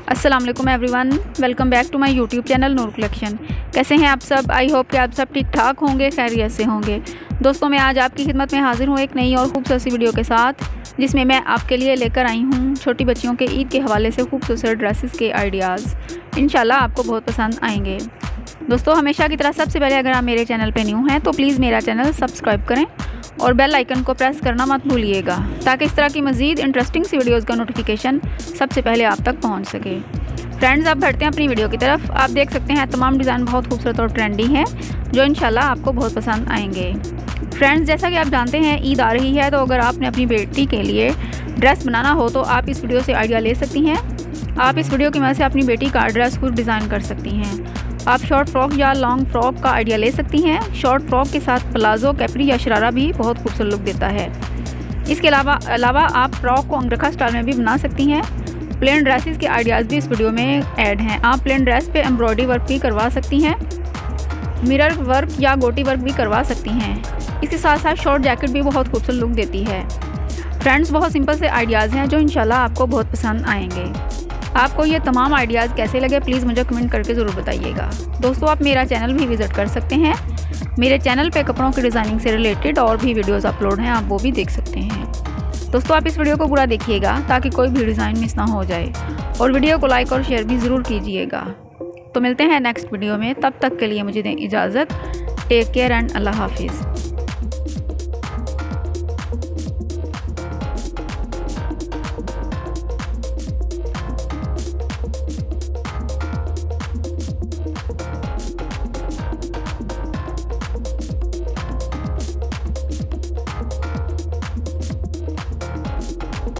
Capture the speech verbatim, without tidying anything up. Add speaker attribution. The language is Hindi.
Speaker 1: अस्सलाम वालेकुम everyone, welcome back to my YouTube channel Noor collection. कैसे हैं आप सब? आई होप कि आप सब ठीक ठाक होंगे, खैरियत से होंगे। दोस्तों, मैं आज आपकी खिदमत में हाजिर हूँ एक नई और खूबसूरत सी वीडियो के साथ, जिसमें मैं आपके लिए लेकर आई हूँ छोटी बच्चियों के ईद के हवाले से खूबसूरत ड्रेसेस के आइडियाज़। इंशाल्लाह आपको बहुत पसंद आएंगे। दोस्तों, हमेशा की तरह सबसे पहले अगर आप मेरे चैनल पे न्यू हैं तो प्लीज़ मेरा चैनल सब्सक्राइब करें और बेल आइकन को प्रेस करना मत भूलिएगा, ताकि इस तरह की मज़ीद इंटरेस्टिंग सी वीडियोज़ का नोटिफिकेशन सबसे पहले आप तक पहुंच सके। फ्रेंड्स, आप बढ़ते हैं अपनी वीडियो की तरफ। आप देख सकते हैं तमाम डिज़ाइन बहुत खूबसूरत और ट्रेंडी हैं, जो इंशाल्लाह आपको बहुत पसंद आएंगे। फ्रेंड्स, जैसा कि आप जानते हैं ईद आ रही है, तो अगर आपने अपनी बेटी के लिए ड्रेस बनाना हो तो आप इस वीडियो से आइडिया ले सकती हैं। आप इस वीडियो की मदद से अपनी बेटी का ड्रेस खुद डिज़ाइन कर सकती हैं। आप शॉर्ट फ्रॉक या लॉन्ग फ्रॉक का आइडिया ले सकती हैं। शॉर्ट फ्रॉक के साथ प्लाजो, कैपरी या शरारा भी बहुत खूबसूरत लुक देता है। इसके अलावा अलावा आप फ्रॉक को अंगरखा स्टाइल में भी बना सकती हैं। प्लेन ड्रेसेस के आइडियाज़ भी इस वीडियो में ऐड हैं। आप प्लेन ड्रेस पे एम्ब्रॉयडरी वर्क भी करवा सकती हैं, मिरर वर्क या गोटी वर्क भी करवा सकती हैं। इसके साथ साथ शॉर्ट जैकेट भी बहुत खूबसूरत लुक देती है। फ्रेंड्स, बहुत सिंपल से आइडियाज़ हैं जो इंशाल्लाह आपको बहुत पसंद आएंगे। आपको ये तमाम आइडियाज़ कैसे लगे, प्लीज़ मुझे कमेंट करके ज़रूर बताइएगा। दोस्तों, आप मेरा चैनल भी विज़िट कर सकते हैं। मेरे चैनल पे कपड़ों की डिज़ाइनिंग से रिलेटेड और भी वीडियोज़ अपलोड हैं, आप वो भी देख सकते हैं। दोस्तों, आप इस वीडियो को पूरा देखिएगा ताकि कोई भी डिज़ाइन मिस ना हो जाए, और वीडियो को लाइक और शेयर भी ज़रूर कीजिएगा। तो मिलते हैं नेक्स्ट वीडियो में, तब तक के लिए मुझे दें इजाज़त। टेक केयर एंड अल्लाह हाफिज़।